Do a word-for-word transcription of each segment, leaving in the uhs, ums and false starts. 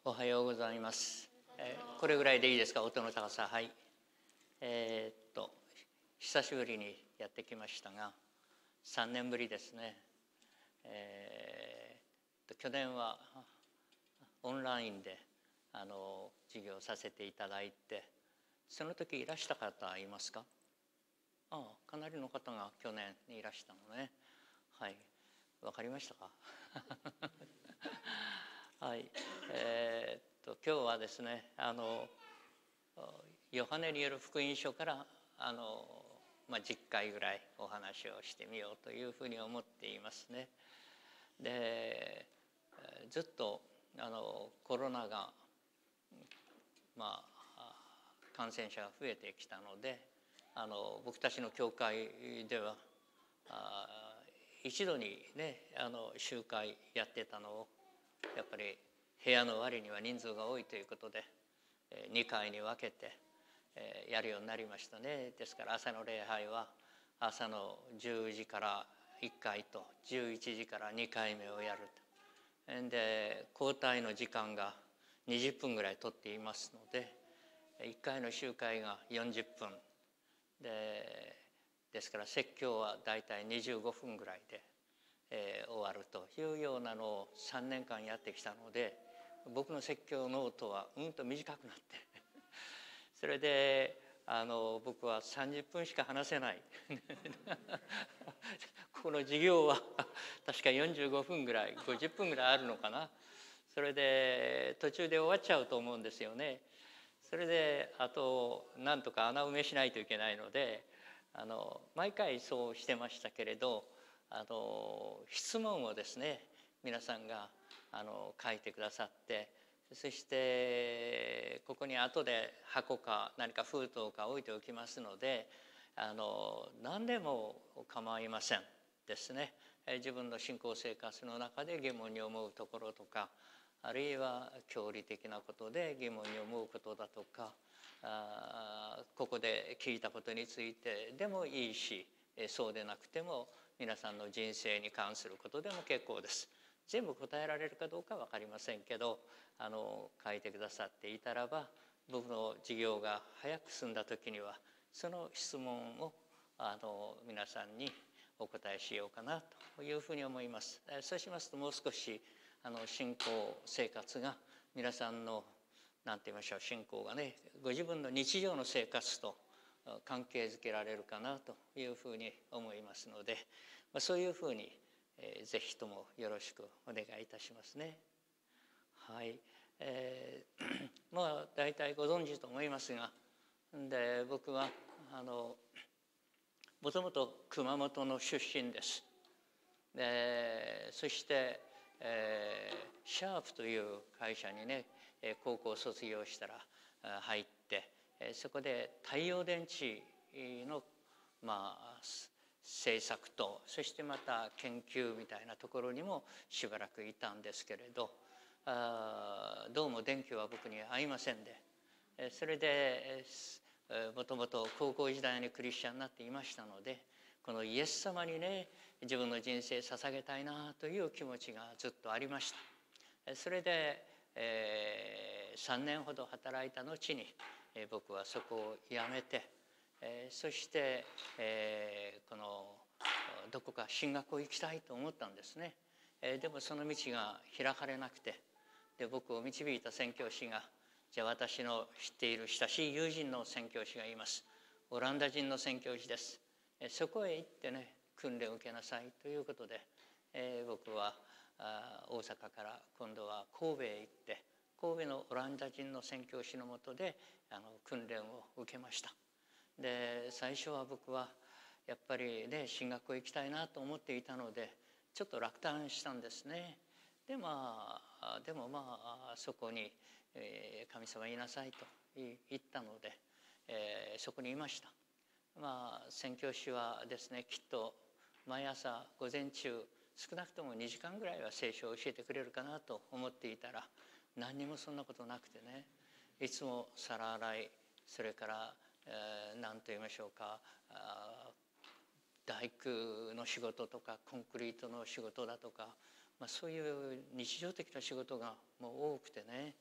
おはようございます。えー、これぐらいでいいですか、音の高さ。はい。えー、っと久しぶりにやってきましたが、さんねんぶりですね。えー、っと去年はオンラインであの授業させていただいて、その時いらした方いますか？ああ、かなりの方が去年いらしたのね。はい、わかりましたか？はい、えー、っと今日はですね、あのヨハネによる福音書からあの、まあ、じゅっかいぐらいお話をしてみようというふうに思っていますね。で、ずっとあのコロナが、まあ、感染者が増えてきたので、あの僕たちの教会ではあ一度にね、あの集会やってたのをやっぱり部屋の割には人数が多いということでにかいに分けてやるようになりましたね。ですから朝の礼拝は朝のじゅうじからいっかいとじゅういちじからにかいめをやると。で交代の時間がにじゅっぷんぐらい取っていますので、いっかいの集会がよんじゅっぷんで、ですから説教はだいたいにじゅうごふんぐらいで、えー、終わるというようなのをさんねんかんやってきたので、僕の説教ノートはうんと短くなってそれであの僕はさんじゅっぷんしか話せないこの授業は確かよんじゅうごふんぐらいごじゅっぷんぐらいあるのかな。それで途中で終わっちゃうと思うんですよね。それであとなんとか穴埋めしないといけないので、あの毎回そうしてましたけれど、あの質問をですね皆さんがあの書いてくださって、そしてここに後で箱か何か封筒か置いておきますので、あの何でも構いませんですね。自分の信仰生活の中で疑問に思うところとか、あるいは教理的なことで疑問に思うことだとか、あここで聞いたことについてでもいいし、そうでなくても皆さんの人生に関することでも結構です。全部答えられるかどうか分かりませんけど、あの書いてくださっていたらば、僕の授業が早く済んだ時にはその質問をあの皆さんにお答えしようかなというふうに思います。そうしますともう少しあの信仰生活が皆さんの何て言いましょう、信仰がねご自分の日常の生活と関係づけられるかなというふうに思いますので、まあ、そういうふうに、えー、ぜひともよろしくお願いいたしますね。はい、えー、まあ大体ご存知と思いますが、で僕はあのもともと熊本の出身です。でそしてえー、シャープという会社にね高校卒業したら入って、そこで太陽電池のまあ制作と、そしてまた研究みたいなところにもしばらくいたんですけれど、あどうも電気は僕に合いませんで、それでもともと高校時代にクリスチャンになっていましたので、このイエス様にね自分の人生捧げたいなという気持ちがずっとありました。それで、えー、さんねんほど働いた後に、えー、僕はそこを辞めて、えー、そして、えー、このどこか進学を行きたいと思ったんですね。えー、でもその道が開かれなくて、で僕を導いた宣教師が、じゃあ私の知っている親しい友人の宣教師がいます。オランダ人の宣教師です。えー、そこへ行ってね訓練を受けなさいということで、えー、僕はあ大阪から今度は神戸へ行って、神戸のオランダ人の宣教師のもとであの訓練を受けました。で最初は僕はやっぱりね進学校行きたいなと思っていたのでちょっと落胆したんですね。でまあでもまあそこに、えー、神様いなさいと言ったので、えー、そこにいました。まあ宣教師はですね、きっと毎朝午前中少なくともにじかんぐらいは聖書を教えてくれるかなと思っていたら、何にもそんなことなくてね、いつも皿洗い、それからえー、何と言いましょうか、大工の仕事とかコンクリートの仕事だとか、まあ、そういう日常的な仕事がもう多くてね、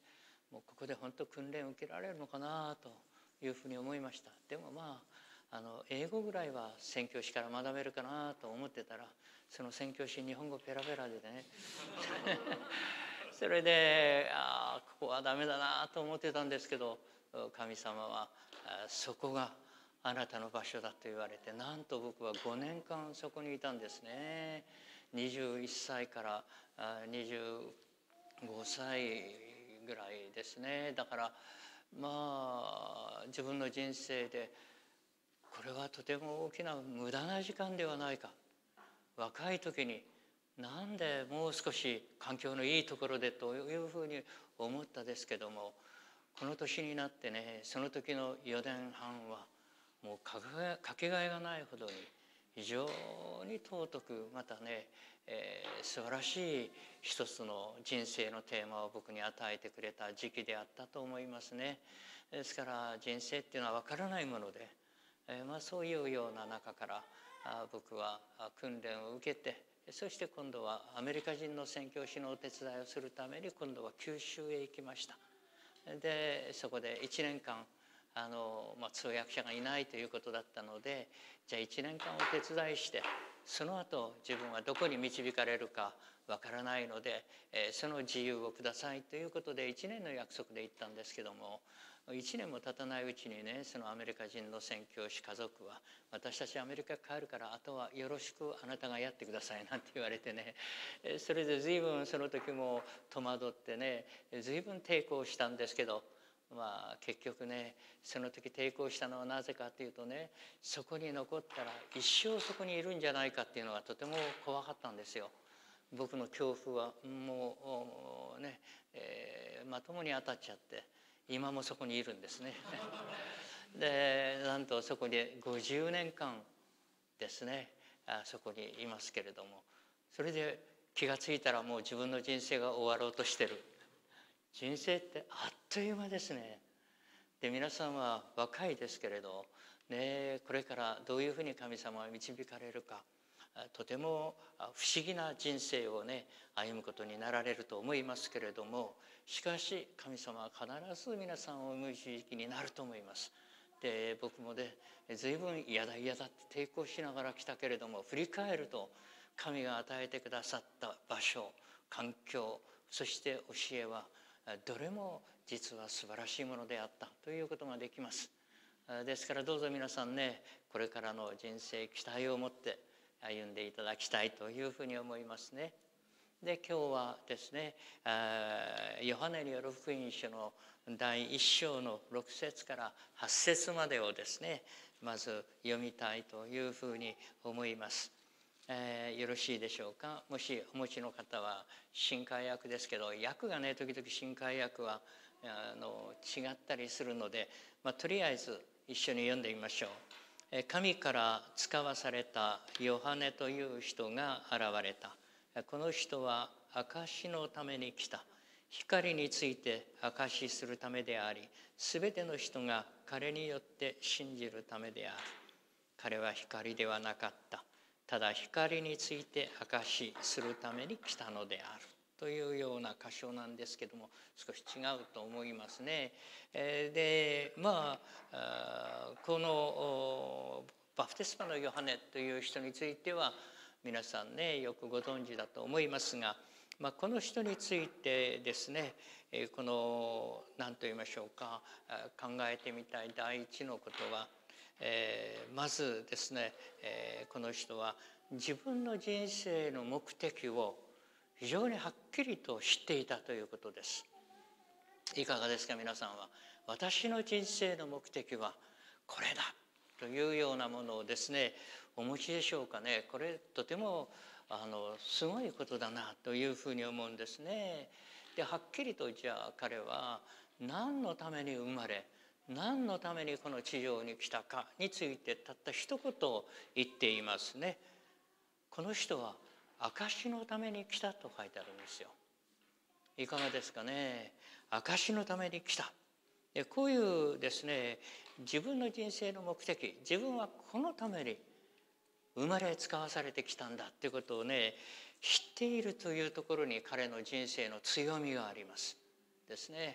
もうここで本当訓練を受けられるのかなというふうに思いました。でもまああの英語ぐらいは宣教師から学べるかなと思ってたら、その宣教師日本語ペラペラでねそれでああここはダメだなと思ってたんですけど、神様はそこがあなたの場所だと言われて、なんと僕はごねんかんそこにいたんですね。にじゅういっさいからにじゅうごさいぐらいですね。だからまあ自分の人生でこれはとても大きな無駄な時間ではないか。若い時になんでもう少し環境のいいところでというふうに思ったですけども、この年になってね、その時のよねんはんはもうかけがえがないほどに非常に尊く、またね、えー、素晴らしい一つの人生のテーマを僕に与えてくれた時期であったと思いますね。ですから人生っていうのは分からないもので、えーまあ、そういうような中からあ僕は訓練を受けて、そして今度はアメリカ人の宣教師のお手伝いをするために今度は九州へ行きました。でそこでいちねんかんあの、まあ、通訳者がいないということだったので、じゃあいちねんかんお手伝いして、その後自分はどこに導かれるかわからないので、えー、その自由をくださいということでいちねんの約束で行ったんですけども、いちねんも経たないうちにね、そのアメリカ人の宣教師家族は、私たちアメリカ帰るからあとはよろしくあなたがやってくださいなんて言われてね、それで随分その時も戸惑ってね、随分抵抗したんですけど、まあ結局ね、その時抵抗したのはなぜかというとね、そこに残ったら一生そこにいるんじゃないかっていうのがとても怖かったんですよ。僕の恐怖はもうね、えー、まともに当たっちゃって、今もそこにいるんですねでなんとそこでごじゅうねんかんですね、あそこにいますけれども、それで気がついたらもう自分の人生が終わろうとしてる。人生ってあっという間ですね。で皆さんは若いですけれど、ね、これからどういうふうに神様は導かれるか、とても不思議な人生をね歩むことになられると思いますけれども、しかし神様は必ず皆さんをお導きになると思います。で僕もね随分嫌だ嫌だって抵抗しながら来たけれども、振り返ると神が与えてくださった場所、環境、そして教えはどれも実は素晴らしいものであったということができます。ですからどうぞ皆さんね、これからの人生期待を持って歩んでいただきたいというふうに思いますね。で今日はですね、ヨハネによる福音書のだいいっ章のろく節からはち節までをですね、まず読みたいというふうに思います。えー、よろしいでしょうか。もしお持ちの方は新海訳ですけど、訳がね時々新海訳はあの違ったりするので、まあ、とりあえず一緒に読んでみましょう。神から使わされたヨハネという人が現れた。この人は証のために来た。光について証しするためであり、すべての人が彼によって信じるためである。彼は光ではなかった。ただ光について証しするために来たのである。というような箇所なんですけども、少し違うと思いますね。でまあこのバプテスマのヨハネという人については皆さんねよくご存知だと思いますが、まあ、この人についてですね、この何と言いましょうか、考えてみたい第一のことは、えー、まずですね、えー、この人は自分の人生の目的を非常にはっきりと知っていたということです。いかがですか皆さんは。私の人生の目的はこれだというようなものをですねお持ちでしょうかね。これとてもあのすごいことだなというふうに思うんですね。ではっきりとじゃあ彼は何のために生まれ、何のためにこの地上に来たかについてたった一言を言っていますね。この人は証のために来たと書いてあるんですよ。いかがですかね。証のために来た。でこういうですね自分の人生の目的、自分はこのために生まれ使わされてきたんだということをね知っているというところに彼の人生の強みがありますですね。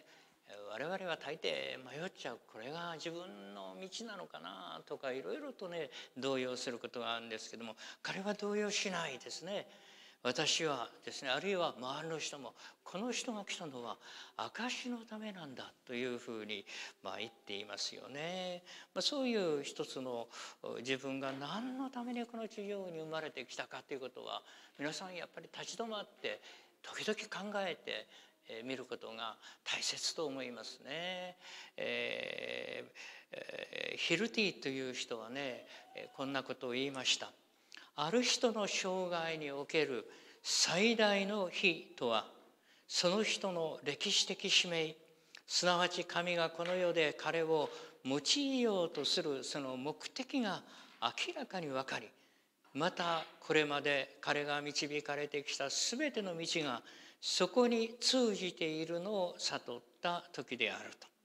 我々は大抵迷っちゃう。これが自分の道なのかなとかいろいろとね動揺することがあるんですけども、彼は動揺しないですね。私はですね、あるいは周りの人もこの人が来たのは証のためなんだというふうにまあ言っていますよね。まあ、そういう一つの自分が何のためにこの地上に生まれてきたかということは、皆さんやっぱり立ち止まって時々考えて見ることが大切と思いますね。えー、ヒルティという人はねこんなことを言いました。ある人の生涯における最大の非とは、その人の歴史的使命、すなわち神がこの世で彼を用いようとするその目的が明らかに分かり、またこれまで彼が導かれてきたすべての道がそこに通じているのを悟った時であると。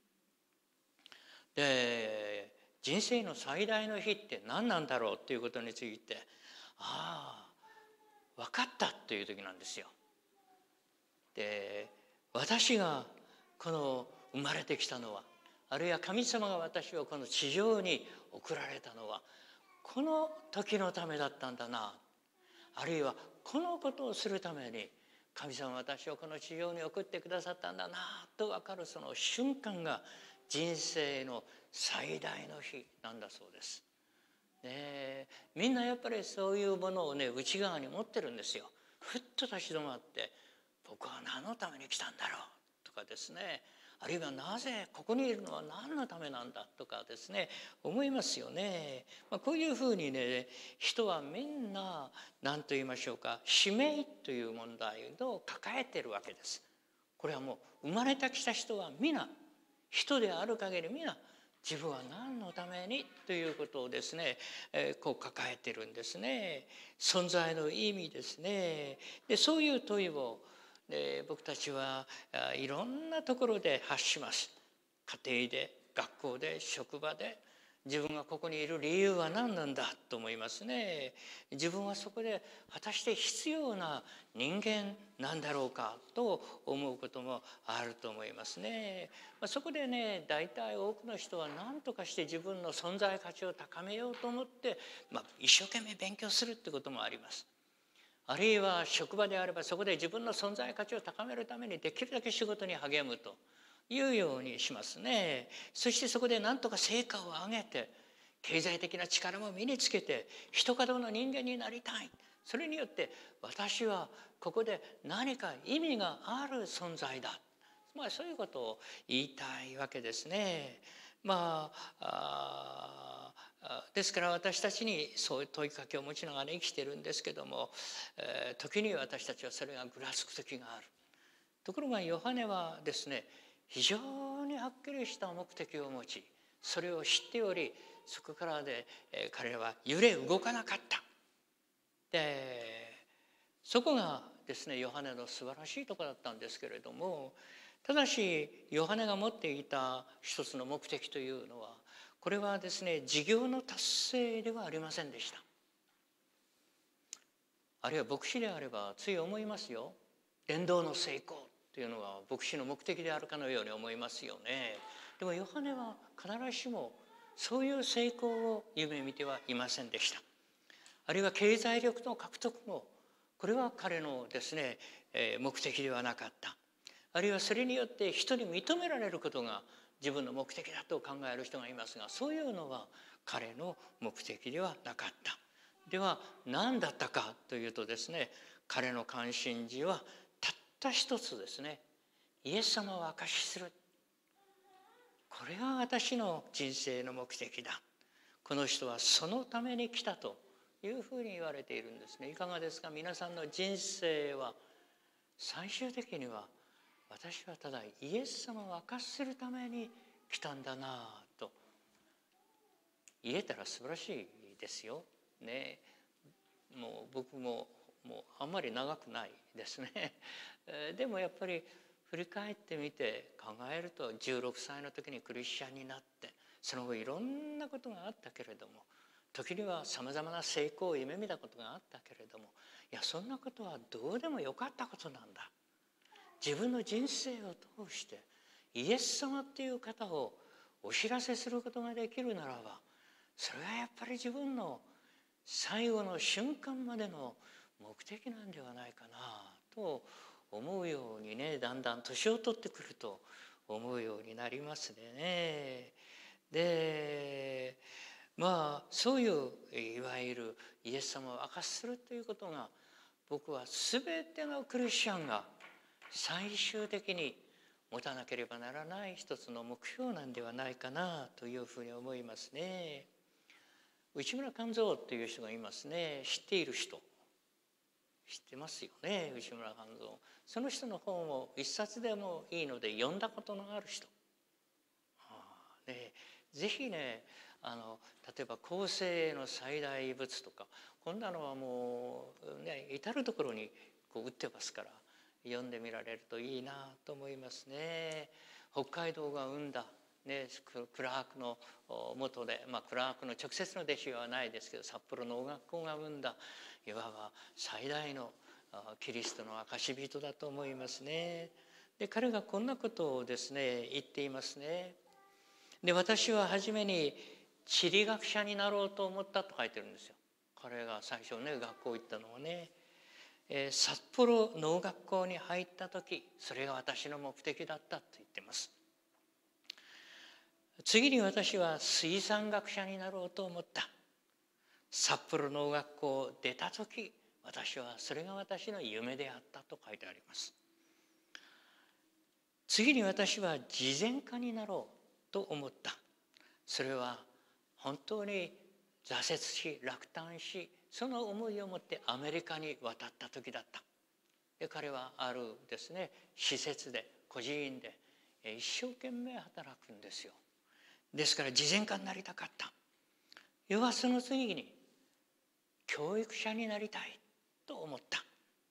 で、人生の最大の非って何なんだろうということについて、ああ分かったという時なんですよ。で、私がこの生まれてきたのは、あるいは神様が私をこの地上に送られたのはこの時のためだったんだな、あるいはこのことをするために神様は私をこの地上に送ってくださったんだなと分かるその瞬間が人生の最大の日なんだそうです。ね、みんなやっぱりそういうものをね内側に持ってるんですよ。ふっと立ち止まって、僕は何のために来たんだろうとかですね、あるいはなぜここにいるのは何のためなんだとかですね思いますよね。まあ、こういうふうにね人はみんな何と言いましょうか、使命という問題を抱えているわけです。これはもう生まれてきた人は皆、人である限り皆自分は何のためにということをですね、えー、こう抱えてるんですね。存在の意味ですね。で、そういう問いを、えー、僕たちはいろんなところで発します。家庭で、学校で、職場で。自分がここにいる理由は何なんだと思いますね。自分はそこで果たして必要な人間なんだろうかと思うこともあると思いますね。そこでね、大体多くの人は何とかして自分の存在価値を高めようと思って、まあ、一生懸命勉強するってこともあります。あるいは職場であればそこで自分の存在価値を高めるためにできるだけ仕事に励むというようにしますね。そしてそこで何とか成果を上げて経済的な力も身につけて人角の人間になりたい。それによって私はここで何か意味がある存在だ。まあそういうことを言いたいわけですね。まあ、あですから私たちにそういう問いかけを持ちながら生きてるんですけども、えー、時に私たちはそれがぐらつく時がある。ところがヨハネはですね、非常にはっきりした目的を持ち、それを知っており、そこからで、えー、彼は揺れ動かなかった。で、そこがですね、ヨハネの素晴らしいところだったんですけれども、ただしヨハネが持っていた一つの目的というのは、これはですね、事業の達成ではありませんでした。あるいは牧師であればつい思いますよ。伝道の成功というのは牧師の目的であるかのように思いますよね。でもヨハネは必ずしもそういう成功を夢見てはいませんでした。あるいは経済力の獲得も、これは彼のですね、目的ではなかった。あるいはそれによって人に認められることが自分の目的だと考える人がいますが、そういうのは彼の目的ではなかった。では何だったかというとですね、彼の関心事はたった一つですね。イエス様を証しする。これが私の人生の目的だ。この人はそのために来たというふうに言われているんですね。いかがですか。皆さんの人生は最終的には、私はただイエス様を証しするために来たんだなと言えたら素晴らしいですよ。ね、もう僕ももうあんまり長くないですね。でもやっぱり振り返ってみて考えると、じゅうろくさいの時にクリスチャンになって、その後いろんなことがあったけれども、時にはさまざまな成功を夢見たことがあったけれども、いやそんなことはどうでもよかったことなんだ。自分の人生を通してイエス様っていう方をお知らせすることができるならば、それはやっぱり自分の最後の瞬間までの目的なんではないかなと思うようにね、だんだん年を取ってくると思うようになりますね。で、まあそういういわゆるイエス様を明かしするということが、僕は全てのクリスチャンが最終的に持たなければならない一つの目標なんではないかなというふうに思いますね。内村勘三という人がいますね。知っている人知ってますよね、内村勘三。その人の本を一冊でもいいので読んだことのある人、はあね、ぜひね、あの例えば後世の最大仏とか、こんなのはもう、ね、至る所にこう売ってますから、読んでみられるといいなと思いますね。北海道が生んだ、ね、クラークの元で、まあ、クラークの直接の弟子はないですけど、札幌の音楽校が生んだいわば最大のキリストの証人だと思いますね。で、彼がこんなことをですね言っていますね。で、私は初めに地理学者になろうと思ったと書いてるんですよ。彼が最初ね、学校行ったのはね、えー、札幌農学校に入った時、それが私の目的だったと言ってます。次に私は水産学者になろうと思った。札幌農学校を出た時、私はそれが私の夢であったと書いてあります。次に私は慈善家になろうと思った。それは本当に挫折し落胆し、その思いを持ってアメリカに渡った時だった。で、彼はあるですね施設で、孤児院で一生懸命働くんですよ。ですから慈善家になりたかった。要はその次に教育者になりたいと思った。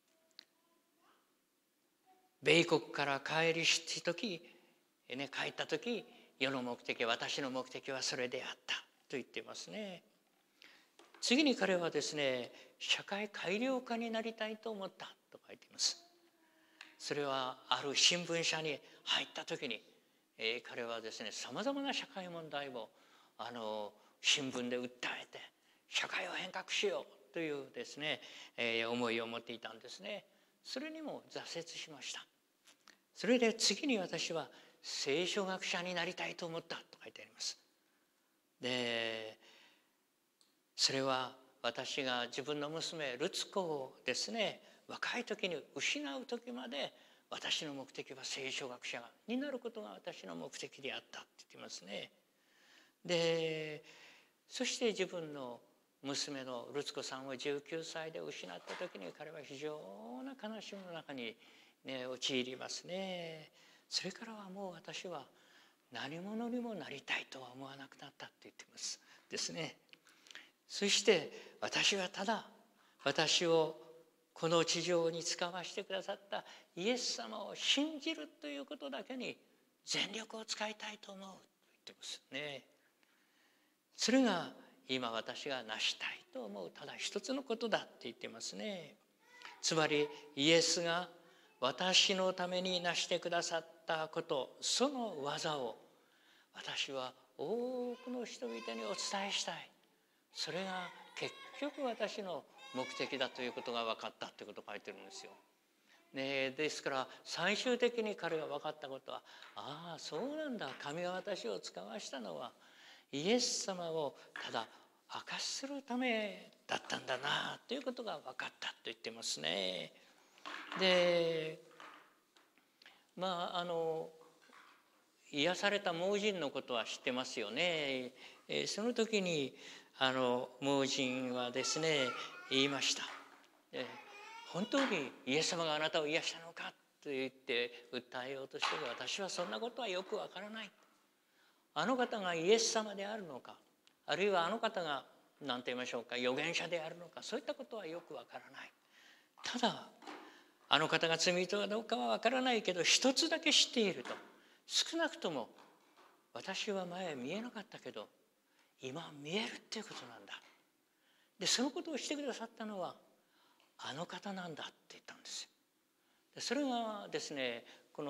米国から帰りした時、ね、帰った時、世の目的、私の目的はそれであったと言っていますね。次に彼はですね、社会改良家になりたいと思ったと書いています。それはある新聞社に入った時に、えー、彼はですね、さまざまな社会問題をあの新聞で訴えて、社会を変革しようというですね、えー、思いを持っていたんですね。それにも挫折しました。それで次に私は聖書学者になりたいと思ったと書いてあります。で、それは私が自分の娘ルツ子をですね、若い時に失う時まで、私の目的は聖書学者になることが私の目的であったって言ってますね。で、そして自分の娘のルツ子さんをじゅうきゅうさいで失った時に、彼は非常な悲しみの中に、ね、陥りますね。それからはもう私は何者にもなりたいとは思わなくなったって言ってますですね。そして私はただ私をこの地上に使わせてくださったイエス様を信じるということだけに全力を使いたいと思うと言ってますね。それが今私が成したいと思うただ一つのことだって言ってますね。つまりイエスが私のために成してくださったこと、その技を私は多くの人々にお伝えしたい。それが結局私の目的だということが分かったということを書いてるんですよ。ね、ですから最終的に彼が分かったことは、ああそうなんだ、神が私を使わしたのはイエス様をただ明かしするためだったんだなということが分かったと言ってますね。で、まああの癒された盲人のことは知ってますよね。えー、その時にあの盲人はですね言いました。えー、本当にイエス様があなたを癒したのかと言って訴えようとして、私はそんなことはよくわからない。あの方がイエス様であるのか、あるいはあの方が何て言いましょうか、預言者であるのか、そういったことはよくわからない。ただあの方が罪人かどうかはわからないけど、一つだけ知っていると。少なくとも私は前見えなかったけど今見えるっていうことなんだ。で、そのことをしてくださったのはあの方なんだって言ったんですよ。で、それがですね、この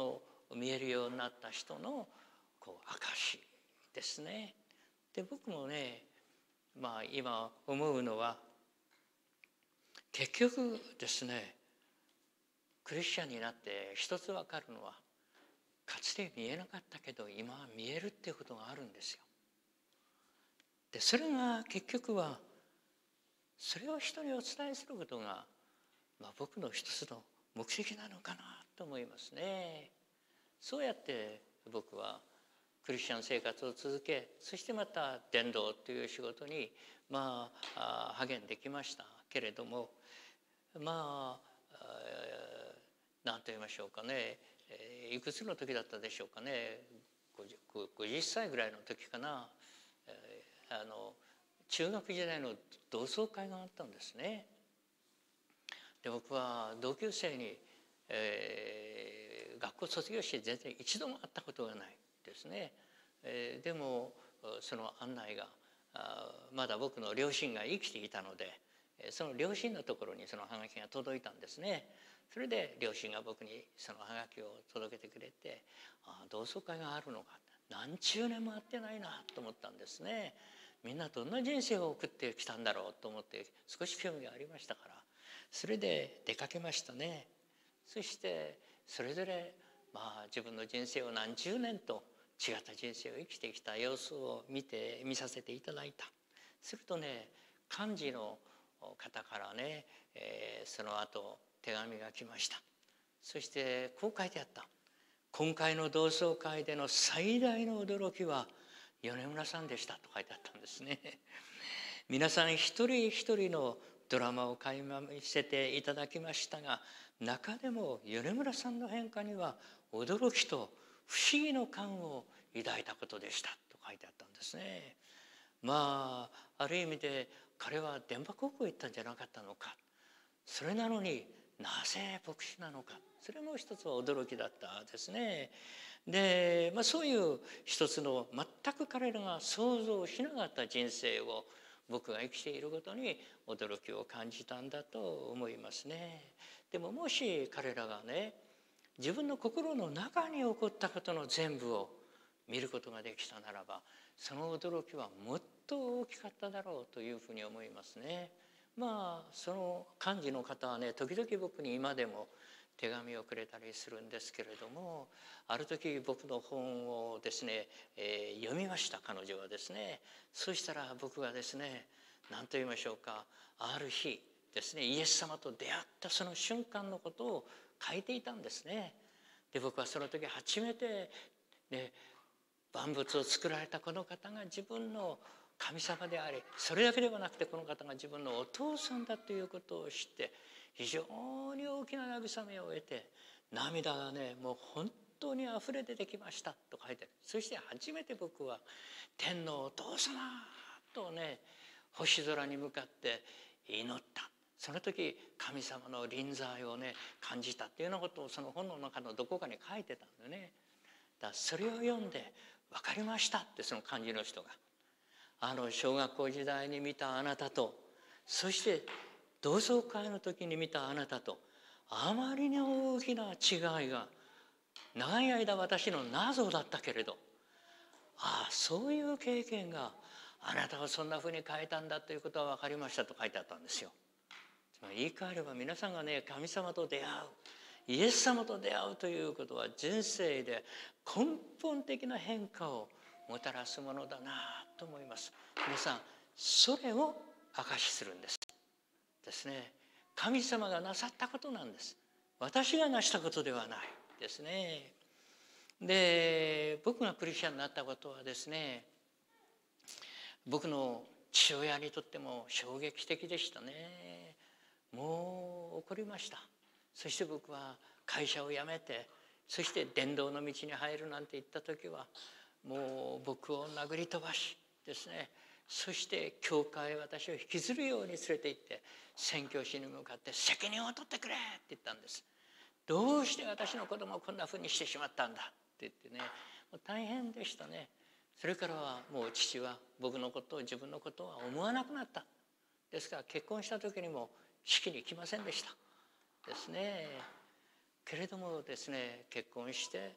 見えるようになった人のこう証ですね。で僕もね、まあ今思うのは、結局ですね、クリスチャンになって一つ分かるのは、かつて見えなかったけど今は見えるっていうことがあるんですよ。でそれが結局は、それを人にお伝えすることが、まあ、僕の一つの目的なのかなと思いますね。そうやって僕はクリスチャン生活を続け、そしてまた伝道という仕事にまあ励んできましたけれども、まあ何と言いましょうかね、いくつの時だったでしょうかね、ごじゅっさいぐらいの時かな、あの中学時代の同窓会があったんですね。で僕は同級生に、えー、学校卒業して全然一度も会ったことがないですね。えー、でもその案内があまだ僕の両親が生きていたので、その両親のところにそのハガキが届いたんですね。それで両親が僕にそのハガキを届けてくれて、ああ同窓会があるのか、何十年も会ってないなと思ったんですね。みんなどんな人生を送ってきたんだろうと思って少し興味がありましたから、それで出かけましたね。そしてそれぞれまあ自分の人生を何十年と違った人生を生きてきた様子を見て見させていただいた。するとね、幹事の方からね、えー、その後手紙が来ました。そしてこう書いてあった。今回の同窓会での最大の驚きは米村さんでしたと書いてあったんですね。皆さん一人一人のドラマを垣間見せていただきましたが、中でも米村さんの変化には驚きと不思議の感を抱いたことでしたと書いてあったんですね。まあある意味で彼は電波高校行ったんじゃなかったのか、それなのになぜ牧師なのか、それも一つは驚きだったですね。で、まあ、そういう一つの全く彼らが想像しなかった人生を僕が生きていることに驚きを感じたんだと思いますね。でももし彼らがね、自分の心の中に起こったことの全部を見ることができたならば、その驚きはもっと大きかっただろうというふうに思いますね。まあその幹事の方はね、時々僕に今でも手紙をくれたりするんですけれども、ある時僕の本をですね、えー、読みました、彼女はですね。そしたら僕がですね、何と言いましょうか、ある日ですね、イエス様と出会ったその瞬間のことを書いていたんですね。で僕はその時初めてね、万物を作られたこの方が自分の神様であり、それだけではなくてこの方が自分のお父さんだということを知って、非常に大きな慰めを得て、涙がねもう本当にあふれ出てきましたと書いてある。そして初めて僕は天のお父様とね、星空に向かって祈った。その時神様の臨在をね感じたっていうようなことをその本の中のどこかに書いてたんだよね。だからそれを読んで分かりましたって、その幹事の人が、あの小学校時代に見たあなたと、そして同窓会の時に見たあなたと、あまりに大きな違いが長い間私の謎だったけれど、ああそういう経験があなたをそんなふうに変えたんだということは分かりましたと書いてあったんですよ。つまり言い換えれば、皆さんがね神様と出会う、イエス様と出会うということは人生で根本的な変化をもたらすものだなと思います。皆さんそれを証しするんですですね。神様がなさったことなんです。私がなしたことではないですね。で僕がクリスチャンになったことはですね、僕の父親にとっても衝撃的でしたね。もう怒りました。そして僕は会社を辞めて、そして伝道の道に入るなんて言った時はもう僕を殴り飛ばしですね、そして教会へ私を引きずるように連れて行って宣教師に向かって責任を取ってくれって言ったんです。どうして私の子供をこんなふうにしてしまったんだって言ってね、もう大変でしたね。それからはもう父は僕のことを自分のことは思わなくなった。ですから結婚した時にも式に来ませんでしたですね。けれどもですね、結婚して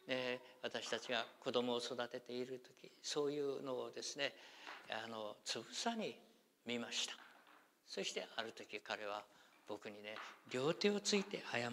ね、私たちが子供を育てている時、そういうのをですね、あのつぶさに見ました。そしてある時彼は僕にね、両手をついて謝った。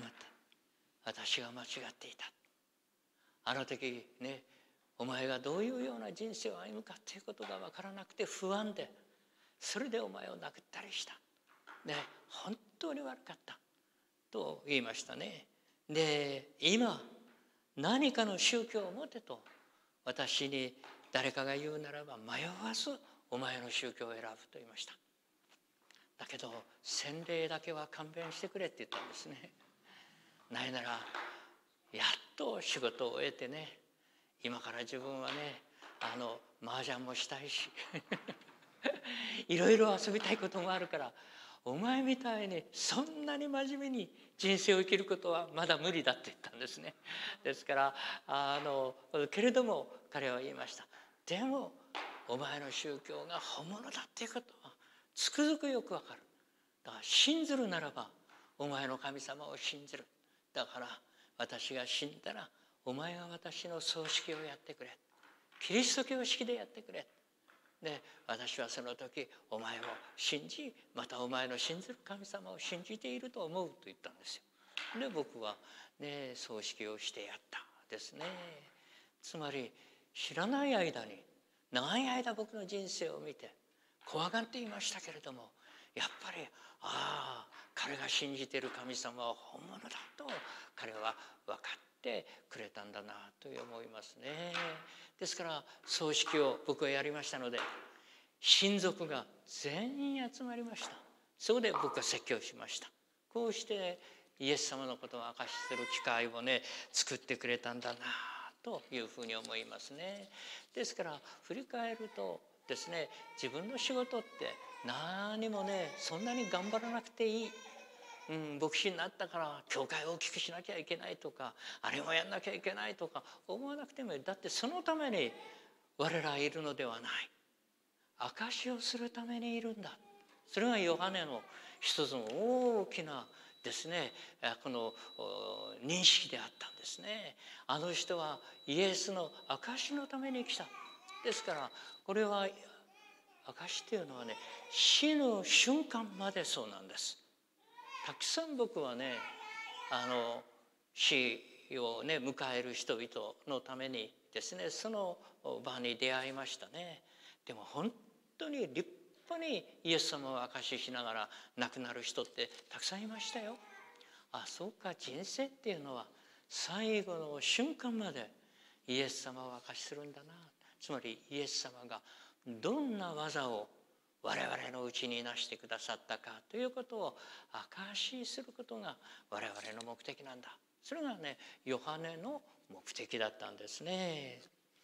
私が間違っていた。あの時ね、お前がどういうような人生を歩むかっていうことが分からなくて不安で、それでお前を殴ったりした。ね、本当に悪かったと言いましたね。で、今何かの宗教を持てと私に誰かが言うならば、迷わずお前の宗教を選ぶと言いました。だけど洗礼だけは勘弁してくれって言ったんですね。ないならやっと仕事を終えてね、今から自分はね、あの麻雀もしたいしいろいろ遊びたいこともあるから、お前みたいにそんなに真面目に人生を生きることはまだ無理だって言ったんですね。ですからあのけれども彼は言いました。でもお前の宗教が本物だっていうことはつくづくよくわかる。だから信ずるならばお前の神様を信じる。だから私が死んだらお前が私の葬式をやってくれ。キリスト教式でやってくれ。で、私はその時お前を信じ、またお前の信ずる神様を信じていると思うと言ったんですよ。で、僕はね、葬式をしてやったですね。つまり知らない間に長い間僕の人生を見て怖がっていましたけれども、やっぱりああ彼が信じている神様は本物だと彼は分かってくれたんだなと思いますね。ですから葬式を僕はやりましたので、親族が全員集まりました。そこで僕は説教しました。こうしてイエス様のことを証しする機会をね作ってくれたんだなというふうに思いますね。ですから振り返るとですね、自分の仕事って何もねそんなに頑張らなくていい、うん、牧師になったから教会を大きくしなきゃいけないとか、あれもやんなきゃいけないとか思わなくてもいい。だってそのために我らいるのではない。証しをするためにいるんだ。それがヨハネの一つの大きなですね、この認識であったんですね。あの人はイエスの証しのために来た。ですからこれは証しというのはね、死の瞬間までそうなんです。たくさん僕はね、あの死をね迎える人々のためにですね、その場に出会いましたね。でも本当に立派にイエス様を証ししながら亡くなる人ってたくさんいましたよ。あ、そうか、人生っていうのは最後の瞬間までイエス様を証しするんだな。つまりイエス様がどんな技を我々のうちになしてくださったかということを証しすることが我々の目的なんだ。それがね、ヨハネの目的だったんですね。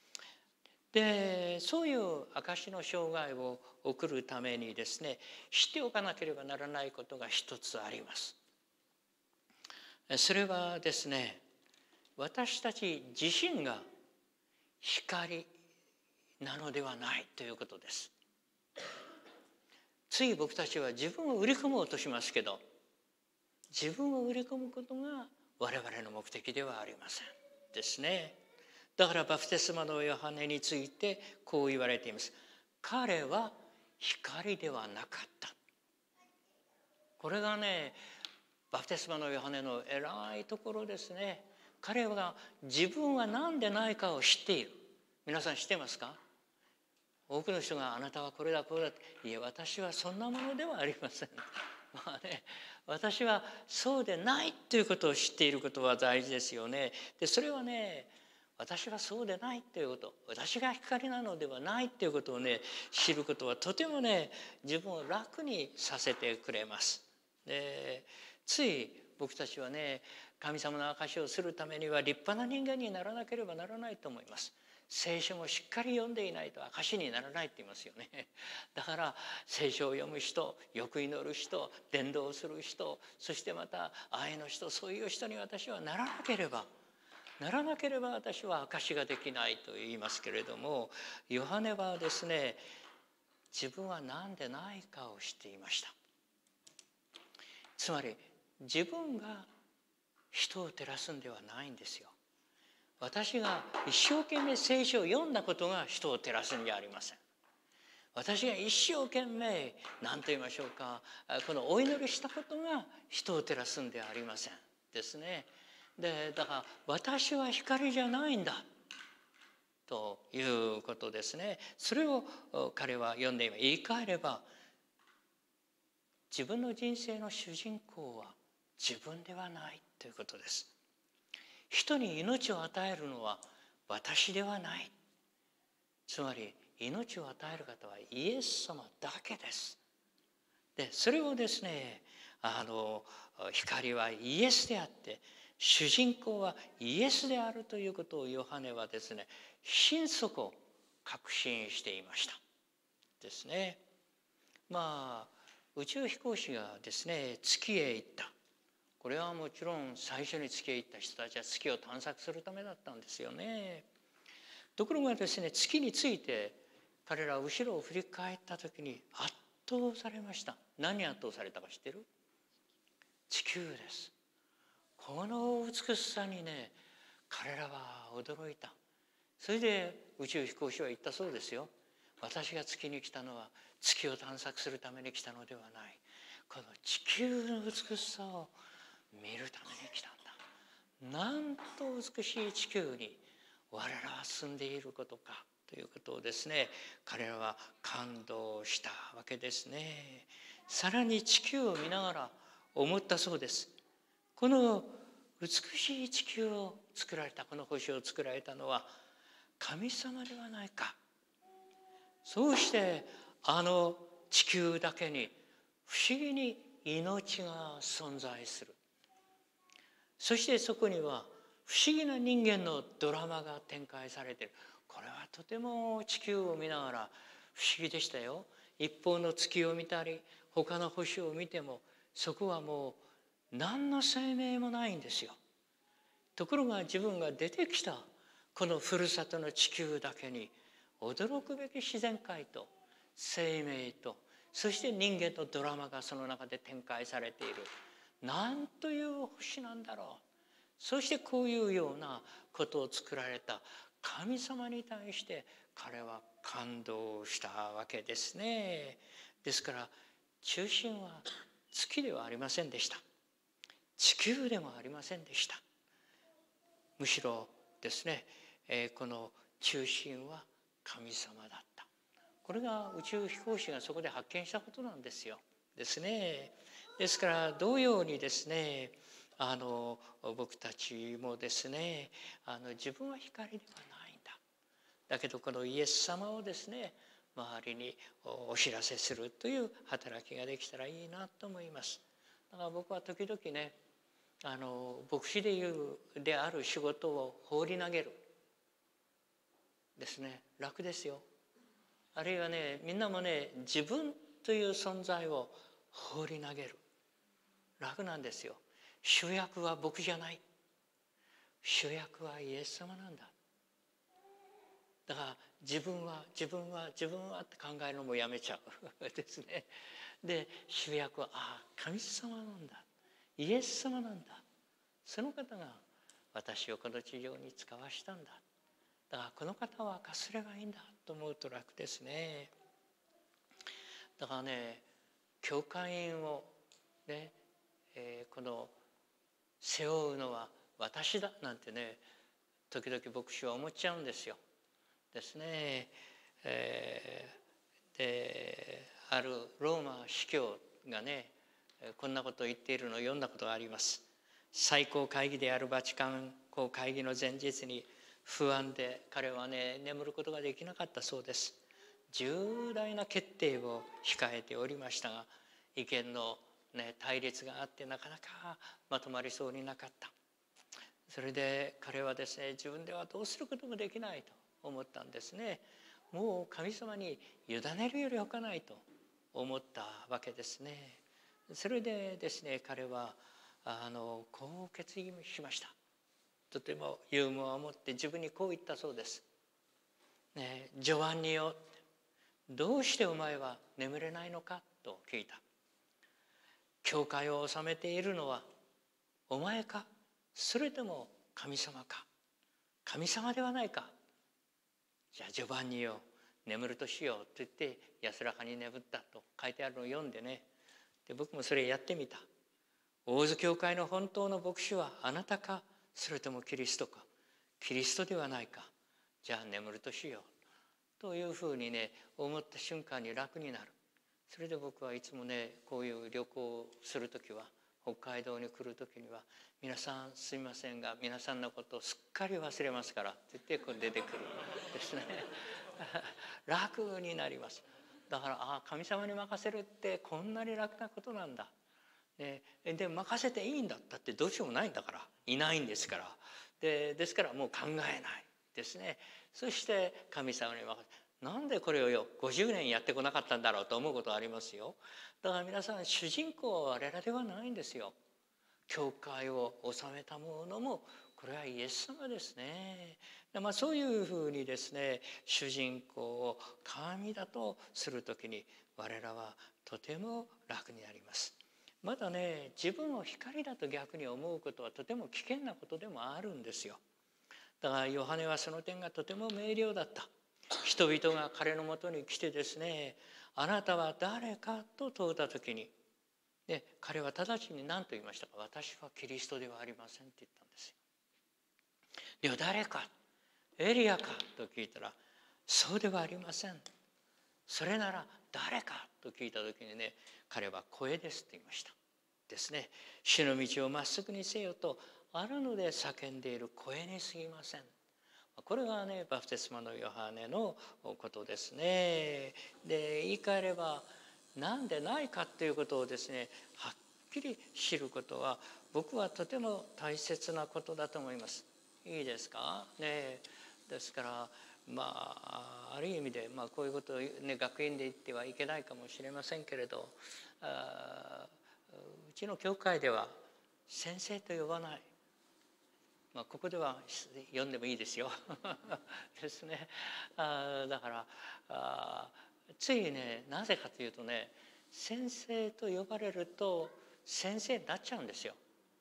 で、そういう証の生涯を送るためにですね、知っておかなければならないことが一つあります。それはですね、私たち自身が光なのではないということです。つい僕たちは自分を売り込もうとしますけど、自分を売り込むことが我々の目的ではありませんですね。だからバプテスマのヨハネについてこう言われています。彼は光ではなかった。これがね、バプテスマのヨハネの偉いところですね。彼は自分は何でないかを知っている。皆さん知ってますか？多くの人があなたはこれだこれだって、いや私はそんなものではありません。まあね、私はそうでないということを知っていることは大事ですよね。でそれはね、私はそうでないということ、私が光なのではないということをね知ることはとてもね自分を楽にさせてくれます。でつい僕たちはね、神様の証しをするためには立派な人間にならなければならないと思います。聖書もしっかり読んでいないと証にならないって言いますよね。だから聖書を読む人、よく祈る人、伝道する人、そしてまた愛の人、そういう人に私はならなければならなければ私は証しができないと言いますけれども、ヨハネはですね、自分は何でないかを知っていました。つまり自分が人を照らすんではないんですよ。 私が一生懸命聖書を読んだことが人を照らすんじゃありません。私が一生懸命何と言いましょうか、このお祈りしたことが人を照らすんではありませんですね。でだから私は光じゃないんだということですね。それを彼は読んで言い換えれば、自分の人生の主人公は自分ではないということです。人に命を与えるのは私ではない。つまり命を与える方はイエス様だけです。でそれをですね、あの光はイエスであって主人公はイエスであるということをヨハネはですね、心底確信していましたですね。まあ宇宙飛行士がですね月へ行った。これはもちろん最初に月へ行った人たちは月を探索するためだったんですよね。ところがですね、月について彼らは後ろを振り返った時に圧倒されました。何に圧倒されたか知ってる？地球です。この美しさにね、彼らは驚いた。それで宇宙飛行士は言ったそうですよ。私が月に来たのは月を探索するために来たのではない。この地球の美しさを見るために来たんだ。なんと美しい地球に我らは住んでいることかということをですね、彼らは感動したわけですね。さらに地球を見ながら思ったそうです。この美しい地球を作られた、この星を作られたのは神様ではないか。そうしてあの地球だけに不思議に命が存在する。そしてそこには不思議な人間のドラマが展開されている。これはとても地球を見ながら不思議でしたよ。一方の月を見たり他の星を見てもそこはもう何の生命もないんですよ。ところが自分が出てきたこのふるさとの地球だけに驚くべき自然界と生命とそして人間のドラマがその中で展開されている。なんという星なんだろう。そしてこういうようなことを作られた神様に対して彼は感動したわけですね。ですから中心は月ではありませんでした。地球でもありませんでした。むしろですね、えー、この中心は神様だった。これが宇宙飛行士がそこで発見したことなんですよ。ですね。ですから同様にですね、あの僕たちもですね、あの自分は光ではないんだ。だけどこのイエス様をですね、周りにお知らせするという働きができたらいいなと思います。だから僕は時々ね、あの牧師でいうである仕事を放り投げるですね。楽ですよ。あるいはね、みんなもね、自分という存在を放り投げる。楽なんですよ。主役は僕じゃない。主役はイエス様なんだ。だから自分は自分は自分はって考えるのもやめちゃうですね。で、主役はああ神様なんだ。イエス様なんだ。その方が私をこの地上に使わしたんだ。だからこの方は明かすればいいんだと思うと楽ですね。だからね、教会員をね、えー、この背負うのは私だなんてね、時々牧師は思っちゃうんですよ。ですね。えー、であるローマ司教がね、こんなことを言っているのを読んだことがあります。最高会議であるバチカン公会議の前日に不安で彼はね眠ることができなかったそうです。重大な決定を控えておりましたが、意見の、ね、対立があってなかなかまとまりそうになかった。それで彼はですね、自分ではどうすることもできないと思ったんですね。もう神様に委ねるよりほかないと思ったわけですね。それでですね、彼はあのこう決意しました。とてもユーモアを持って自分にこう言ったそうです。ね、ジョバンニよ、どうしてお前は眠れないのかと聞いた。教会を治めているのはお前か、それとも神様か。 神様ではないか。じゃあジョバンニよ眠るとしようと言って安らかに眠ったと書いてあるのを読んでね、で僕もそれやってみた。大津教会の本当の牧師はあなたか、それともキリストか。キリストではないか。じゃあ眠るとしようというふうにね思った瞬間に楽になる。それで僕はいつもねこういう旅行をする時は、北海道に来る時には、皆さんすみませんが皆さんのことをすっかり忘れますからって言ってこう出てくるですね楽になります。だからああ神様に任せるってこんなに楽なことなんだ、ね、で任せていいんだ、だってどうしようもないんだから、いないんですから。でですからもう考えないですね。そして神様に任せ、なんでこれをよごじゅうねんやってこなかったんだろうと思うことありますよ。だから皆さん主人公は我々ではないんですよ。教会を治めたものもこれはイエス様ですね。で、まあ、そういうふうにですね主人公を神だとするときに我らはとても楽になります。まだね自分を光だと逆に思うことはとても危険なことでもあるんですよ。だからヨハネはその点がとても明瞭だった。人々が彼のもとに来てですね、あなたは誰かと問うた時に、で彼は直ちに何と言いましたか。私はキリストではありませんって言ったんですよ。では誰か、エリアかと聞いたら、そうではありません。それなら誰かと聞いた時にね、彼は声ですって言いましたですね。主の道をまっすぐにせよとあるので叫んでいる声に過ぎません。これがねバプテスマのヨハネのことですね。で言い換えれば、なんでないかということをですねはっきり知ることは僕はとても大切なことだと思います。いいですかね。ですからまあある意味で、まあ、こういうことを、ね、学院で言ってはいけないかもしれませんけれど、あうちの教会では先生と呼ばない。まあ、ここでは読んでもいいですよですね。あだからあついね、なぜかというとね、先生と呼ばれると先生になっちゃうんですよ。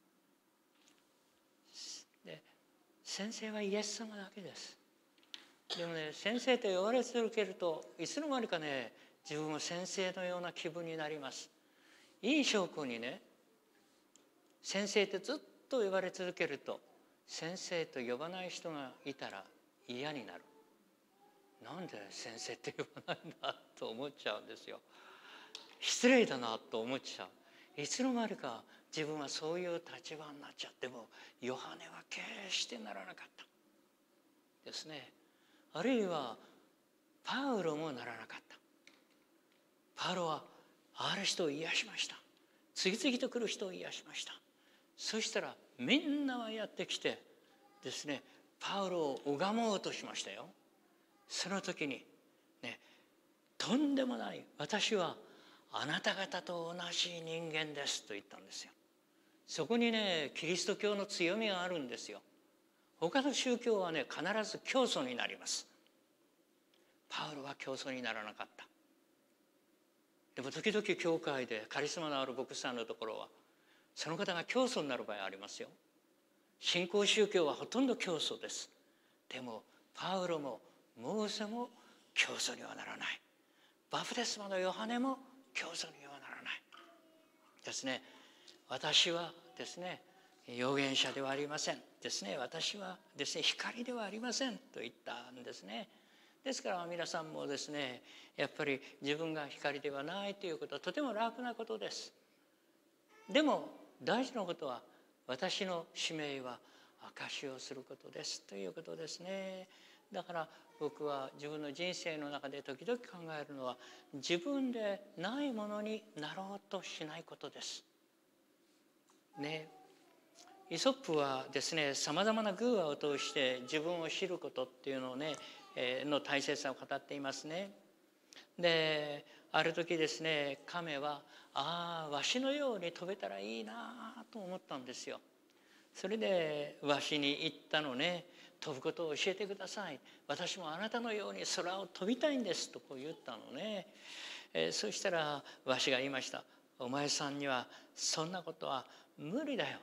で先生はイエス様だけです。でもね、先生と呼ばれ続けるといつの間にかね自分も先生のような気分になります。いい証拠にね、先生ってずっと呼ばれ続けると先生と呼ばない人がいたら嫌になる。なんで先生って呼ばないんだと思っちゃうんですよ。失礼だなと思っちゃう。いつの間にか自分はそういう立場になっちゃって、もヨハネは決してならなかったですね。あるいはパウロもならなかった。パウロはある人を癒しました。次々と来る人を癒しました。そしたらみんなはやってきてですね、パウロを拝もうとしましたよ。その時にね、とんでもない、私はあなた方と同じ人間ですと言ったんですよ。そこにねキリスト教の強みがあるんですよ。他の宗教はね必ず教祖になります。パウロは教祖にならなかった。でも時々教会でカリスマのある牧師さんのところはその方が教祖になる場合ありますよ。新興宗教はほとんど教祖です。でもパウロもモーセも教祖にはならない。バプテスマのヨハネも教祖にはならないですね。私はですね預言者ではありませんですね。私はですね光ではありませんと言ったんですね。ですから皆さんもですね、やっぱり自分が光ではないということはとても楽なことです。でも大事なことは、私の使命は証しをすることですということですね。だから僕は自分の人生の中で時々考えるのは、自分でないものになろうとしないことですね。イソップはですね、さまざまな偶話を通して自分を知ることっていうのをね、えー、の大切さを語っていますね。である時ですね、亀はああわしのように飛べたらいいなと思ったんですよ。それでわしに言ったのね、飛ぶことを教えてください、私もあなたのように空を飛びたいんですとこう言ったのね。えー、そしたらわしが言いました。お前さんにはそんなことは無理だよ。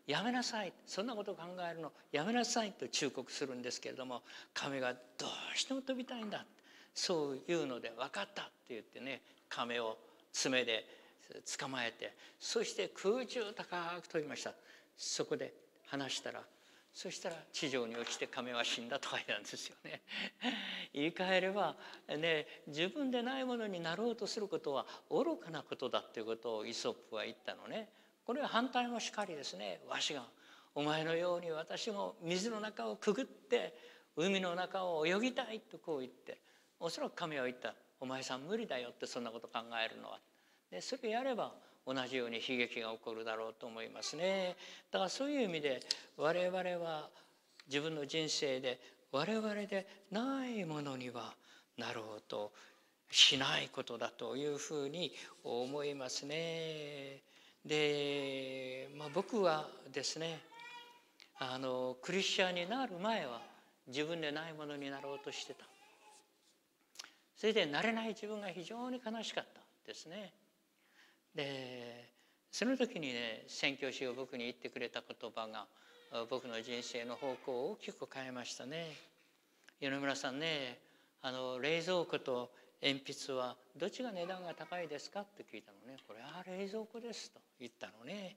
やめなさい、そんなことを考えるのやめなさいと忠告するんですけれども、亀がどうしても飛びたいんだ、そういうので分かったって言ってね、亀を爪で捕まえて、そして空中高く飛びました。そこで離したら、そしたら地上に落ちて亀は死んだと書いてあるんですよね。言い換えればね、自分でないものになろうとすることは愚かなことだということをイソップは言ったのね。これは反対もしかりですね。わしがお前のように私も水の中をくぐって海の中を泳ぎたいとこう言って、おそらく亀は言った。お前さん無理だよって、そんなこと考えるのは。でそれやれば同じように悲劇が起こるだろうと思いますね。だからそういう意味で我々は自分の人生で我々でないものにはなろうとしないことだというふうに思いますね。で、まあ、僕はですね、あのクリスチャンになる前は自分でないものになろうとしてた。それでなれない自分が非常に悲しかったですね。でその時にね、宣教師が僕に言ってくれた言葉が僕の人生の方向を大きく変えましたね。米村さんね、あの冷蔵庫と鉛筆はどっちが値段が高いですかって聞いたのね。これは冷蔵庫ですと言ったのね。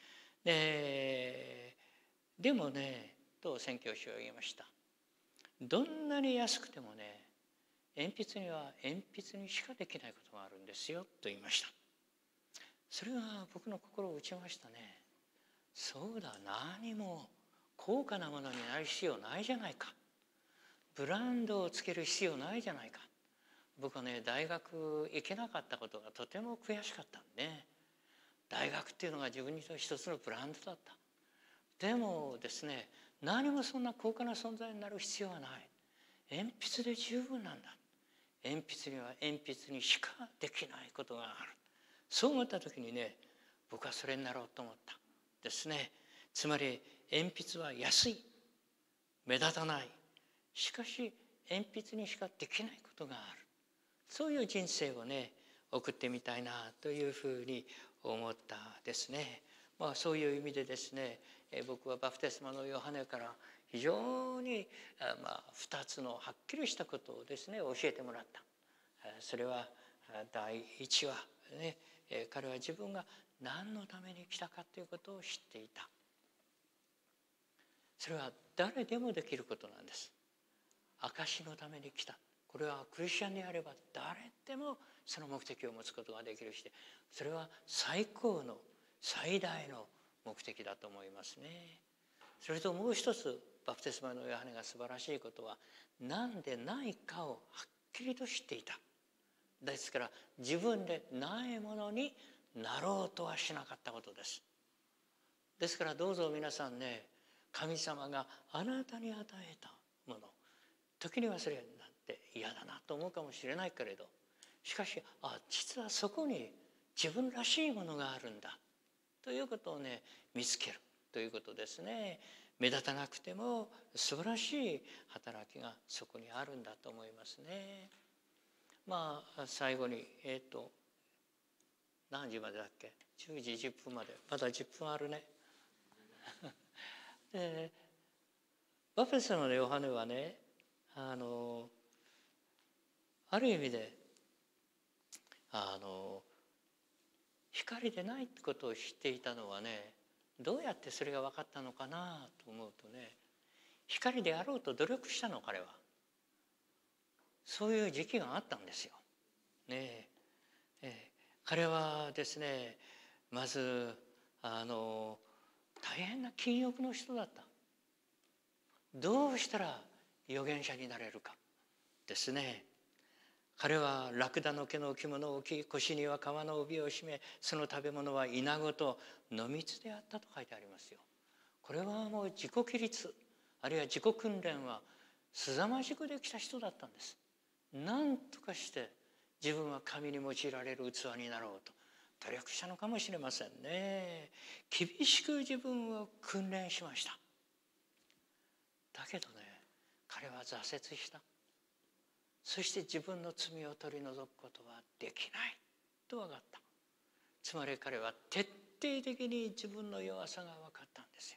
ででもねと宣教師は言いました。どんなに安くてもね、鉛筆には鉛筆にしかできないことがあるんですよと言いました。それが僕の心を打ちましたね。そうだ、何も高価なものになる必要ないじゃないか、ブランドをつける必要ないじゃないか。僕はね、大学行けなかったことがとても悔しかったんで、ね、大学っていうのが自分にとって一つのブランドだった。でもですね、何もそんな高価な存在になる必要はない。鉛筆で十分なんだ。鉛筆には鉛筆にしかできないことがある。そう思った時にね、僕はそれになろうと思ったですね。つまり鉛筆は安い、目立たない、しかし鉛筆にしかできないことがある。そういう人生をね送ってみたいなというふうに思ったですね。まあそういう意味でですね、え僕はバプテスマのヨハネから非常にまあふたつのはっきりしたことをですね教えてもらった。それは第一はね、彼は自分が何のために来たかということを知っていた。それは誰でもできることなんです。証のために来た。これはクリスチャンであれば誰でもその目的を持つことができるし、それは最高の最大の目的だと思いますね。それともう一つ、バプテスマのヨハネが素晴らしいことは、何でないかをはっきりと知っていた。ですから自分でないものになろうとはしなかったことです。ですからどうぞ皆さんね、神様があなたに与えたもの、時にはそれなんて嫌だなと思うかもしれないけれど、しかしあ実はそこに自分らしいものがあるんだということをね見つけるということですね。目立たなくても素晴らしい働きがそこにあるんだと思いますね。まあ最後にえっ、ー、と何時までだっけ、じゅうじじゅっぷんまで、まだじゅっぷんあるね。でバプテスマのヨハネはね、あのある意味であの光でないってことを知っていたのはね、どうやってそれが分かったのかなと思うとね、光であろうと努力したの、彼は。そういう時期があったんですよ。ねええ彼はですね、まずあの大変な禁欲の人だった。どうしたら預言者になれるかですね。彼はラクダの毛の着物を着、腰には革の帯を締め、その食べ物はイナゴと野蜜であったと書いてありますよ。これはもう自己規律、あるいは自己訓練は凄まじくできた人だったんです。何とかして自分は神に用いられる器になろうと努力したのかもしれませんね。厳しく自分を訓練しました。だけどね、彼は挫折した。そして自分の罪を取り除くことはできないと分かった。つまり彼は徹底的に自分の弱さが分かったんです。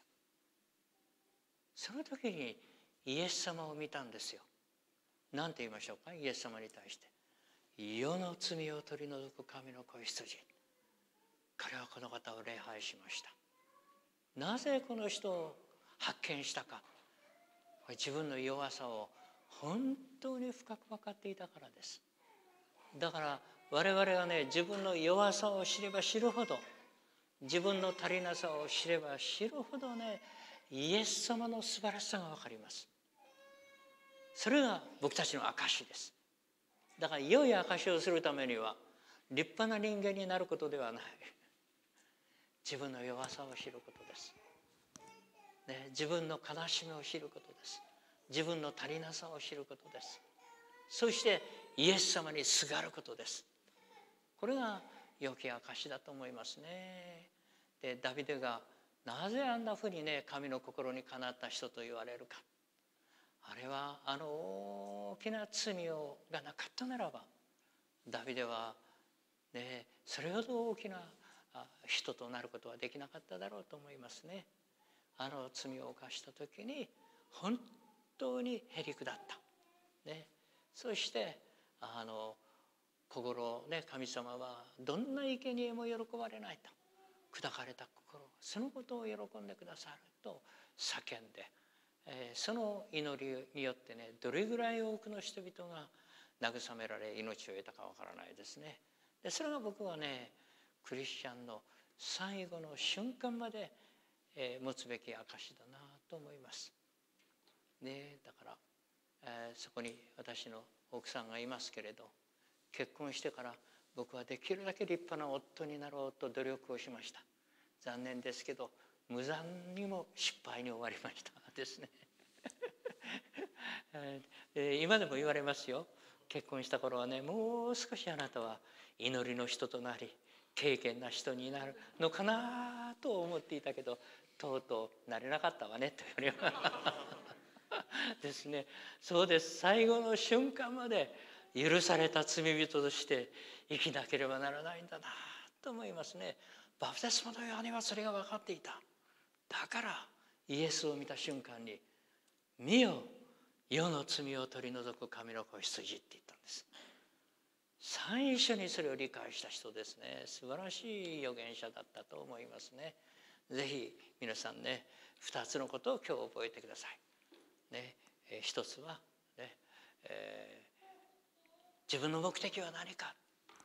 その時にイエス様を見たんですよ。何て言いましょうか、イエス様に対して。世の罪を取り除く神の子羊。彼はこの方を礼拝しました。なぜこの人を発見したか。自分の弱さを本当に深く分かっていたからです。だから我々がね、自分の弱さを知れば知るほど、自分の足りなさを知れば知るほどね、イエス様の素晴らしさが分かります。それが僕たちの証です。だから良い証をするためには立派な人間になることではない。自分の弱さを知ることです、ね、自分の悲しみを知ることです。自分の足りなさを知ることです。そしてイエス様にすがることです。これが良き証だと思いますね。でダビデがなぜあんなふうにね、神の心にかなった人と言われるか。あれはあの大きな罪をがなかったならば、ダビデはね、それほど大きな人となることはできなかっただろうと思いますね。あの罪を犯した時に本当にへりくだった、ね、そしてあの心ね、神様はどんな生贄も喜ばれないと、砕かれた心、そのことを喜んでくださると叫んで、えー、その祈りによってね、どれぐらい多くの人々が慰められ命を得たかわからないですね。でそれが僕はね、クリスチャンの最後の瞬間まで、えー、持つべき証だなと思います、ね、だから、えー、そこに私の奥さんがいますけれど、結婚してから僕はできるだけ立派な夫になろうと努力をしました。残念ですけど無残にも失敗に終わりましたですね今でも言われますよ。結婚した頃はね、もう少しあなたは祈りの人となり敬虔な人になるのかなと思っていたけど、とうとうなれなかったわねと言われますですね。そうです。最後の瞬間まで許された罪人として生きなければならないんだなと思いますね。バプテスマのヨハネはそれが分かっていた。だからイエスを見た瞬間に「見よ、世の罪を取り除く神の子羊」って言ったんです。最初にそれを理解した人ですね。素晴らしい預言者だったと思いますね。ぜひ皆さんね、二つのことを今日覚えてください。ね、えー、一つは、ねえー、自分の目的は何か。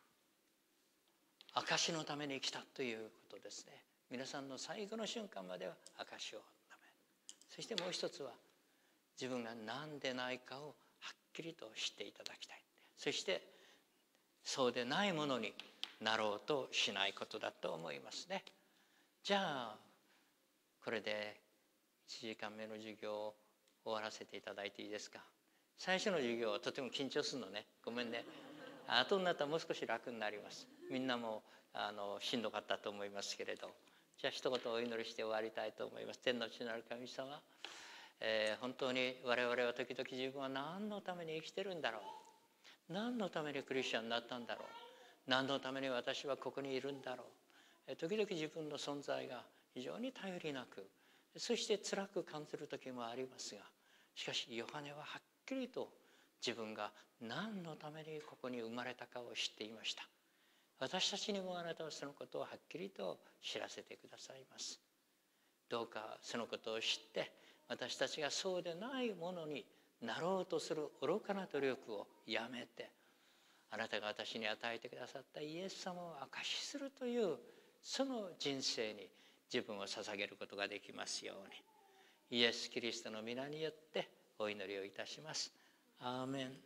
証のために生きたということですね。皆さんの最後の瞬間までは証をため。そしてもう一つは自分が何でないかをはっきりと知っていただきたい。そしてそうでないものになろうとしないことだと思いますね。じゃあこれでいちじかんめの授業を終わらせていただいていいですか。最初の授業はとても緊張するのね。ごめんね。後になったらもう少し楽になります。みんなもあのしんどかったと思いますけれど、じゃあ一言お祈りして終わりたいと思います。天の父なる神様、えー、本当に我々は時々自分は何のために生きてるんだろう、何のためにクリスチャンになったんだろう、何のために私はここにいるんだろう、えー、時々自分の存在が非常に頼りなく、そして辛く感じる時もありますが、しかしヨハネははっきりと自分が何のためにここに生まれたかを知っていました。私たちにもあなたはそのことをはっきりと知らせてくださいます。どうかそのことを知って私たちがそうでないものになろうとする愚かな努力をやめて、あなたが私に与えてくださったイエス様を証しするというその人生に自分を捧げることができますように、イエス・キリストの皆によってお祈りをいたします。アーメン。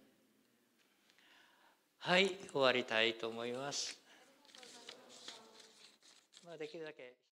はい、終わりたいと思います。まあ、できるだけ